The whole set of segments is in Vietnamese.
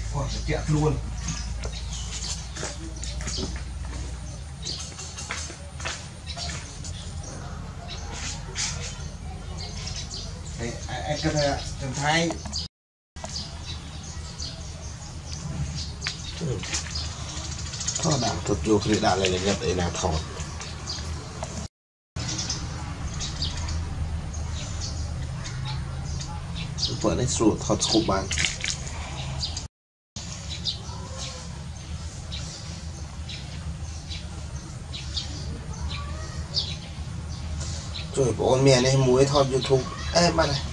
còn sẽ chẹt luôn anh có thể trần thái thôi nào thật vô khi đã lại nhập để nào thọt vợ này sụt thọt khúc bàn rồi bọn mẹ này muối thọt YouTube em bạn này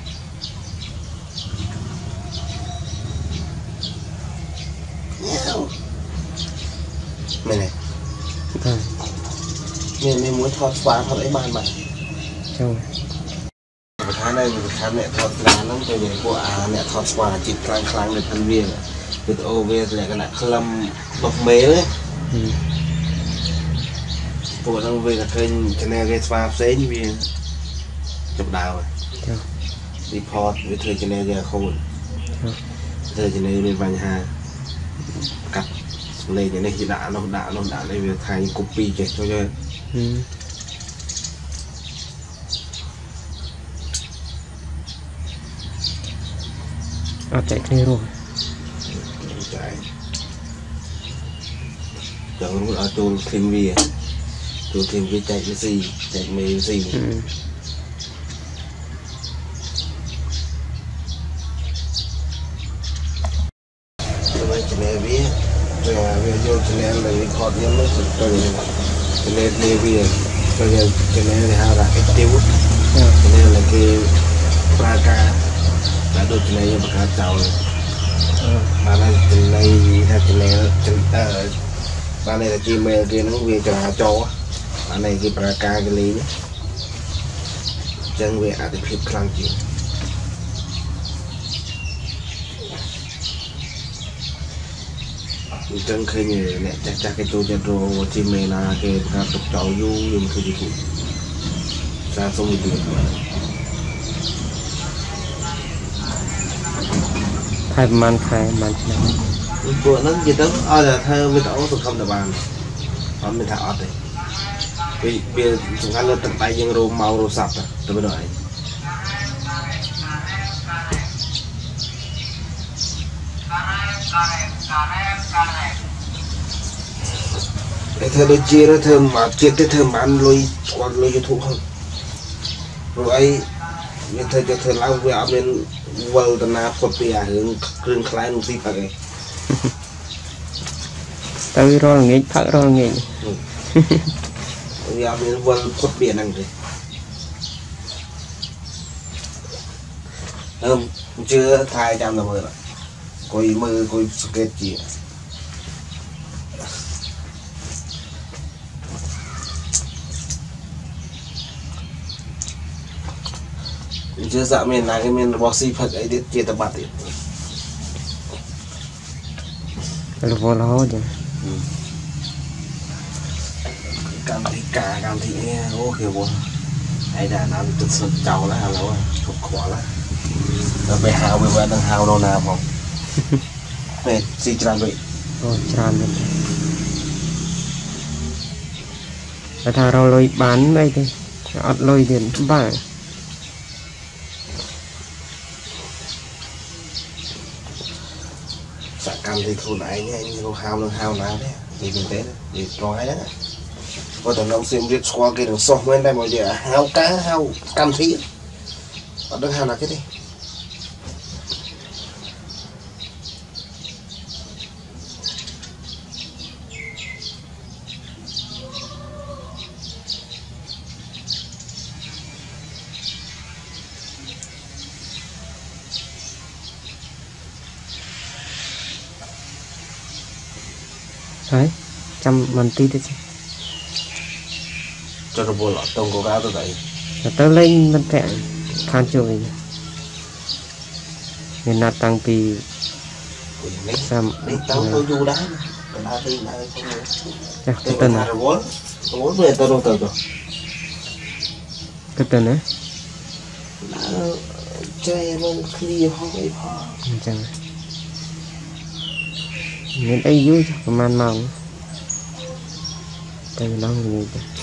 mẹ này mẹ muối thọt xóa thọt ấy bạn bạn trong tháng này mình tháng mẹ thọt lá lắm cho nên của mẹ thọt xóa chỉ clang clang được thân viên được ô về lại cái này khâm bọc mế đấy bộ đang về là kênh channel cái xóa xế như viên chụp đào rồi report với thời channel giờ khôn thời channel bên vành hà cắt này cái này chỉ đã nó đây việc thay copy chạy cho chơi chạy thế rồi chạy chẳng ở tôi thêm vi chạy cái gì chạy mấy gì tôi chỉ nghe biết về vô cho nên là record những lúc tôi cho nên đi về cho nên là how là active cho nên là cái praka đã được cho nên là chào mà này cho nên là ba này là chim mê kia nó về cho ba này cái praka cái lý chân về à thì phép khăn chịu chân khi nhỉ nè chắc cái tôi cho rồi chim mê là cái gặp tục cháu du dùng cái gì cũng ra xong rồi khai man bữa nó gì đó là thơ với tao tôi không được bàn còn mình thả ọt đấy bây giờ chúng ta lên tận tay nhưng rô màu rô sập à tôi mới nói cái thơ đôi chia nó thơm mà chia cái thơm ăn lôi còn lôi cho thụ không rồi ấy mình thấy cho thơ lao về ở bên vợ tận nào phật bìa hướng rừng khai một gì phải tới rồi nghỉ thở rồi nghỉ vì ở bên vợ phật bìa năng rồi không chưa thay trăm là mưa rồi coi mưa coi skate gì chưa dạ mình là cái mình bossy phật ấy để chia tập bát đi là vô lo chứ cảm thấy ô kìa buồn ai đã làm thực sự cháu là lâu thuộc khó là rồi về hào về vẫn đang hào đâu nào không về gì tràn vậy tràn rồi thà rồi lôi bán đây đi ọt lôi tiền bà sạc cam thì thu lại nhé anh hao nào đấy thì mình thế thì nói đó có thể nông xem biết qua cái đường sông bên đây mọi giờ hao cá hao cam thí ở đất hao là cái gì đấy trăm mình tí đấy cho nó vô lọ tông của gáo tôi vậy tới lên mình sẽ khan chơi nên là tăngពី sam đi tao tôi du đá là đi lại không cái tên này vốn về tao đâu tao rồi cái tên này chơi nó clear không vậy chẳng nên ấy dướiประมาณmong từ nó như thế